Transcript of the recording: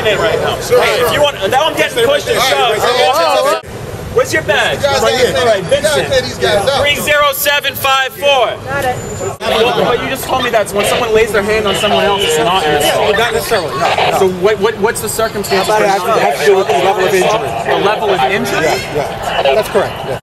in right now. If you want, now I'm getting pushed and shoved. Where's your badge? Right here. All right, Vincent. 30754. Got it. But you just told me that when someone lays their hand on someone else, it's not an assault. Not necessarily. No. So what's the circumstances? How about it has to do with the level of injury? The level of injury? Yeah, that's correct. Yeah.